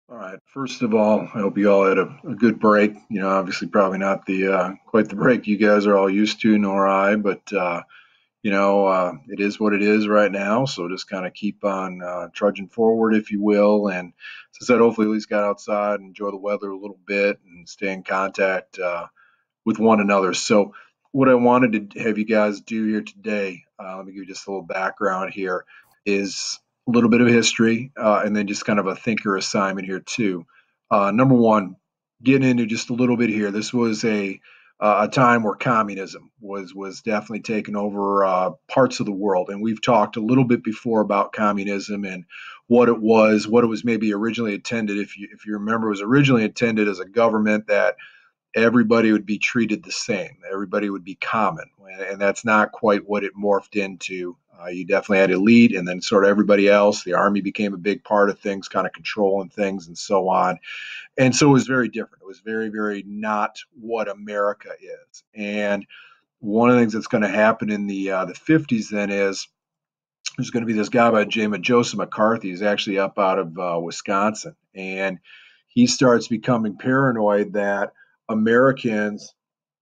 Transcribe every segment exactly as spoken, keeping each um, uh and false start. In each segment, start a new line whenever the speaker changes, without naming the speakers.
All right. First of all, I hope you all had a, a good break. You know, obviously, probably not the uh, quite the break you guys are all used to, nor I. But uh, you know, uh, it is what it is right now. So just kind of keep on uh, trudging forward, if you will. And as I said, hopefully, at least get outside and enjoy the weather a little bit and stay in contact uh, with one another. So, what I wanted to have you guys do here today, uh, let me give you just a little background here, is a little bit of history uh, and then just kind of a thinker assignment here, too. Uh, number one, getting into just a little bit here. This was a uh, a time where communism was was definitely taking over uh, parts of the world, and we've talked a little bit before about communism and what it was, what it was maybe originally intended. If you if you remember, it was originally intended as a government that everybody would be treated the same. Everybody would be common, and that's not quite what it morphed into. Uh, you definitely had elite, and then sort of everybody else. The army became a big part of things, kind of controlling things, and so on. And so it was very different. It was very, very not what America is. And one of the things that's going to happen in the uh, the fifties then is there's going to be this guy by the name of Joseph McCarthy. He's actually up out of uh, Wisconsin, and he starts becoming paranoid that Americans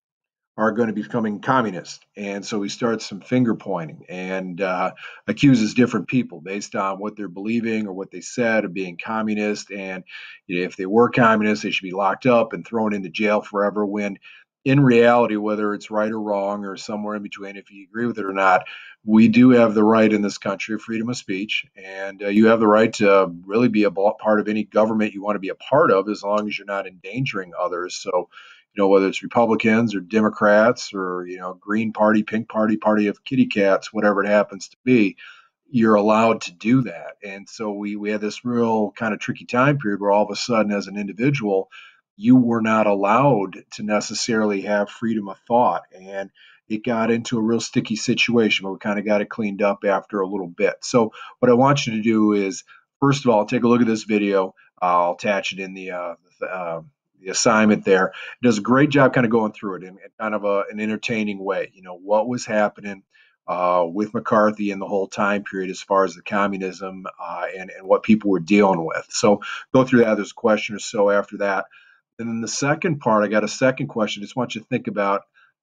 are going to be becoming communist. And so he starts some finger pointing and uh, accuses different people based on what they're believing or what they said of being communist. And if they were communists, they should be locked up and thrown into jail forever. When in reality, whether it's right or wrong or somewhere in between, if you agree with it or not, we do have the right in this country of freedom of speech. And uh, you have the right to really be a part of any government you want to be a part of as long as you're not endangering others. So, you know, whether it's Republicans or Democrats or, you know, Green Party, Pink Party, Party of Kitty Cats, whatever it happens to be, you're allowed to do that. And so we, we had this real kind of tricky time period where all of a sudden, as an individual, you were not allowed to necessarily have freedom of thought. And it got into a real sticky situation, but we kind of got it cleaned up after a little bit. So, what I want you to do is, first of all, take a look at this video. I'll attach it in the, uh, uh, the assignment there. It does a great job kind of going through it in, in kind of a, an entertaining way. You know, what was happening uh, with McCarthy in the whole time period as far as the communism uh, and, and what people were dealing with. So go through that. There's a question or so after that. And then the second part, I got a second question. I just want you to think about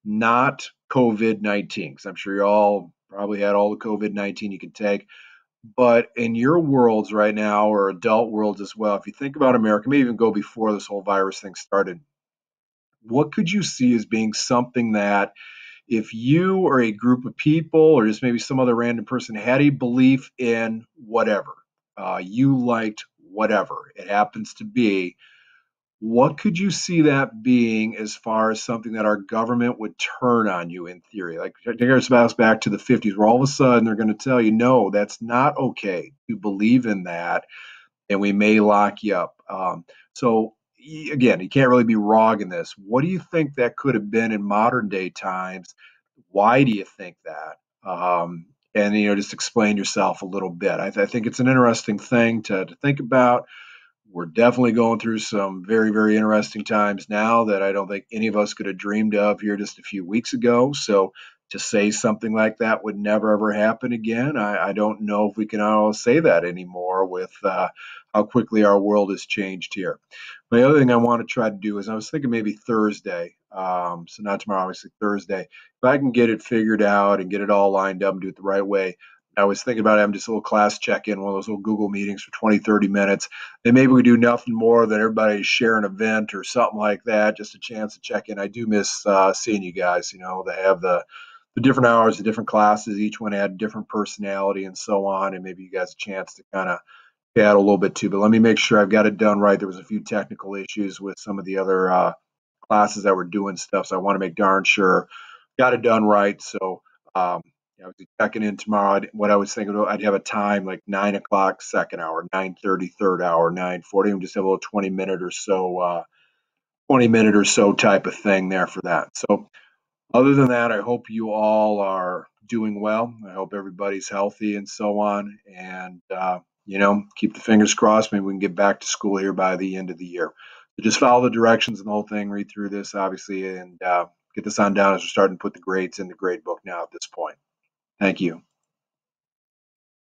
not COVID nineteen, because I'm sure you all probably had all the COVID nineteen you could take. But in your worlds right now, or adult worlds as well, if you think about America, maybe even go before this whole virus thing started, what could you see as being something that if you or a group of people or just maybe some other random person had a belief in whatever, uh, you liked whatever it happens to be, what could you see that being as far as something that our government would turn on you in theory? Like, take ourselves back to the fifties, where all of a sudden they're going to tell you, no, that's not okay to believe in that, and we may lock you up. Um, so, y- again, you can't really be wrong in this. What do you think that could have been in modern day times? Why do you think that? Um, and, you know, just explain yourself a little bit. I, th- I think it's an interesting thing to, to think about. We're definitely going through some very, very interesting times now that I don't think any of us could have dreamed of here just a few weeks ago. So to say something like that would never ever happen again, I, I don't know if we can all say that anymore with uh, how quickly our world has changed here. The other thing I want to try to do is I was thinking maybe Thursday, um, so not tomorrow, obviously Thursday. If I can get it figured out and get it all lined up and do it the right way, I was thinking about having just a little class check in, one of those little Google meetings for twenty, thirty minutes. And maybe we do nothing more than everybody share an event or something like that, just a chance to check in. I do miss uh, seeing you guys, you know, they have the, the different hours, the different classes, each one had different personality and so on. And maybe you guys a chance to kind of chat a little bit too. But let me make sure I've got it done right. There was a few technical issues with some of the other uh, classes that were doing stuff. So I want to make darn sure got it done right. So, um, I was checking in tomorrow. I'd, what I was thinking, I'd have a time like nine o'clock second hour, nine thirty third hour, nine forty, and just have a little twenty minute or so, uh, twenty minute or so type of thing there for that. So other than that, I hope you all are doing well. I hope everybody's healthy and so on. And, uh, you know, keep the fingers crossed. Maybe we can get back to school here by the end of the year. So just follow the directions and the whole thing, read through this, obviously, and uh, get this on down as we're starting to put the grades in the grade book now at this point. Thank you.